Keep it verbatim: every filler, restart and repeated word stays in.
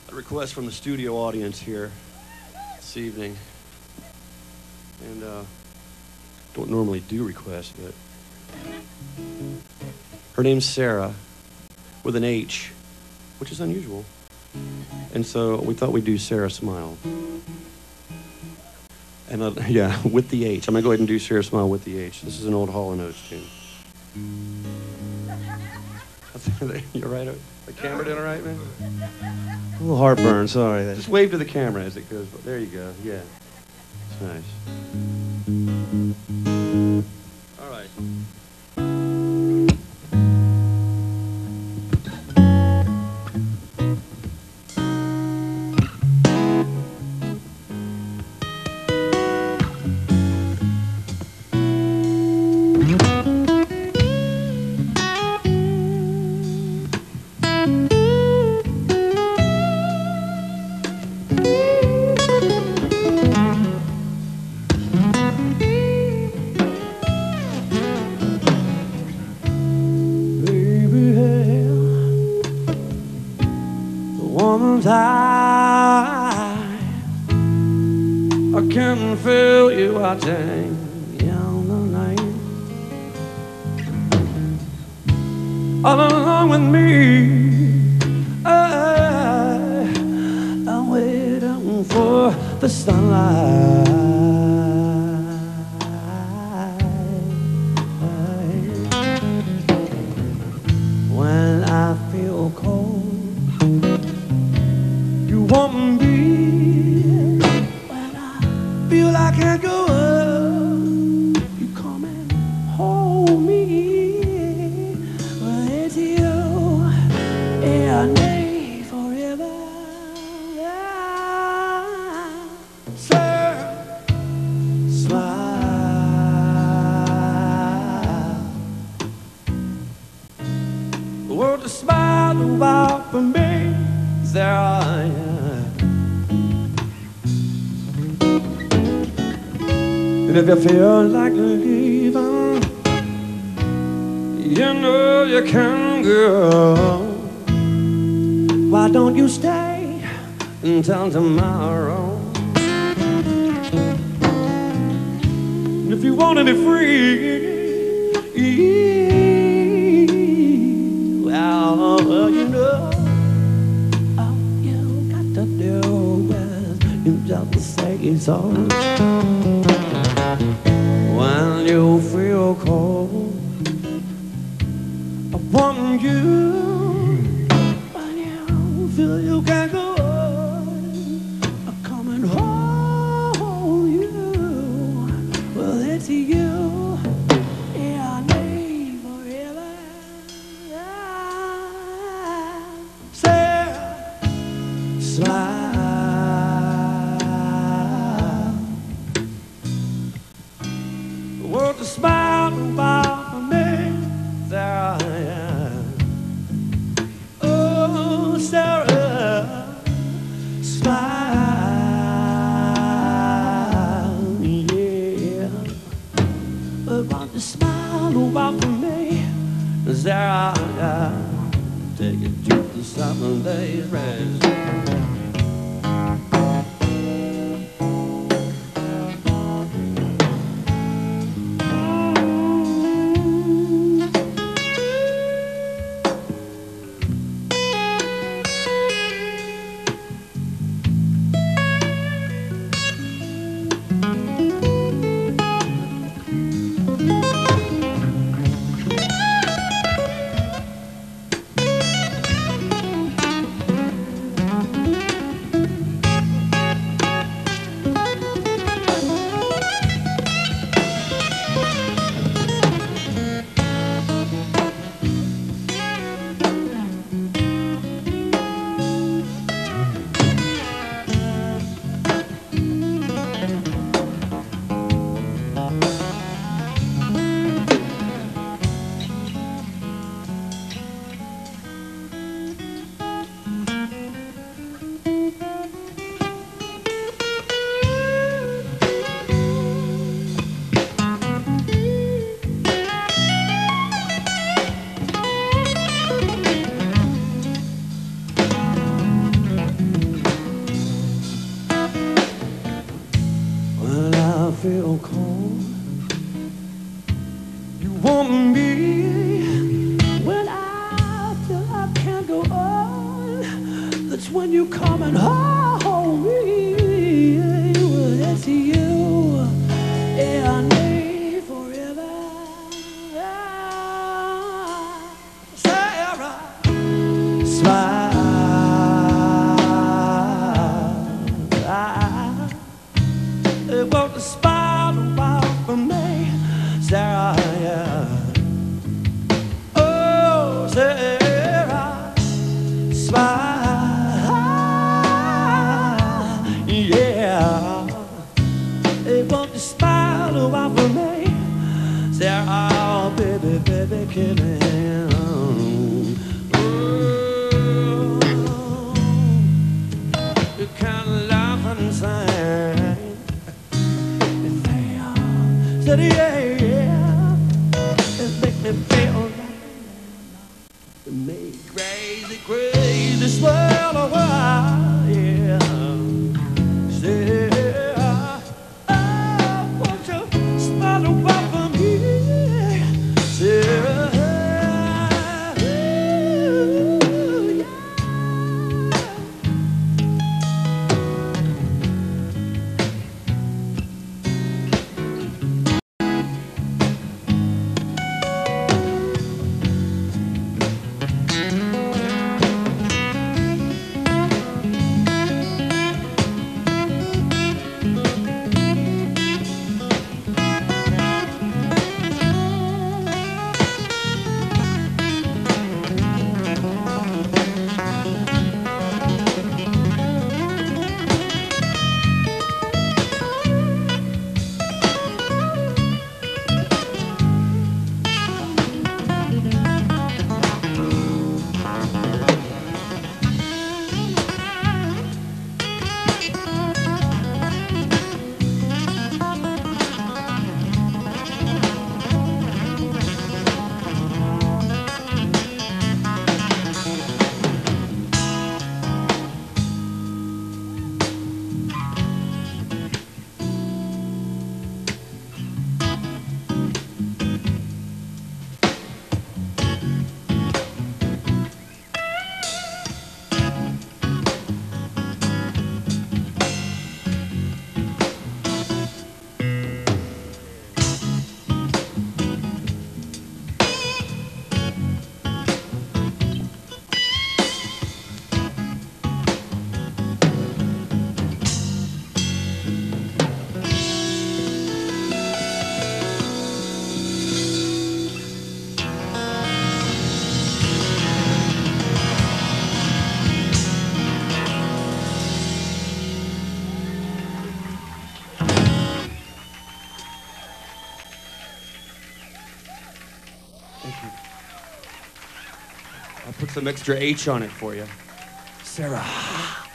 A request from the studio audience here this evening. And uh, don't normally do requests, but her name's Sara with an H, which is unusual. And so we thought we'd do Sara Smile. And uh, yeah, with the H. I'm gonna go ahead and do Sara Smile with the H. This is an old Hall and Oates tune. You all right? The camera doing all right, man? A little heartburn, sorry. Just wave to the camera as it goes. There you go. Yeah. It's nice. All right. Woman's eye, I can feel you watching on the night, all along with me. I, I'm waiting for the sunlight. When I feel cold, want me. When I feel I can't go on, you come and hold me. Well, it's you and me forever. Sir, smile. The world to smile about for me. There I am. And if you feel like leaving, you know you can go. Why don't you stay until tomorrow? And if you want to be free, well, you know, all you got to do is you just say so. When you feel cold, I want you. When you feel you can't go on, I come and hold you. Well, it's you and me forever. Sarah, smile. To smile about for me, there I am. Oh, Sarah, smile, yeah. But won't you smile about for me, there I am. Take it to the seven days rest. That's when you coming home. Well, it's you and I need forever. Sarah, smile. They want to smile a while for me, Sarah, yeah. Oh, Sarah, smile, yeah. They want to smile a while for me, Sarah, oh, baby, baby, give me oh, you kind of laugh and sing. Said, yeah, yeah, it make me feel like it make crazy, crazy swirl a while, yeah. Say, oh, won't you smile a while for me? Say, ooh, yeah. I'll put some extra H on it for you. Sarah.